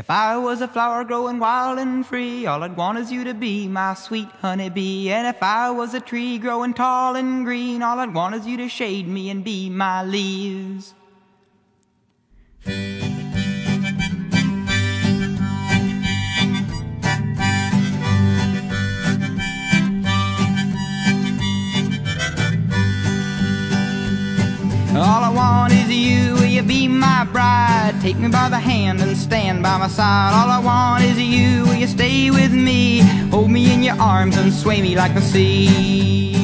If I was a flower growing wild and free, all I'd want is you to be my sweet honeybee. And if I was a tree growing tall and green, all I'd want is you to shade me and be my leaves. All I want is you, will you be my bride? Take me by the hand and stand by my side. All I want is you, will you stay with me? Hold me in your arms and sway me like the sea.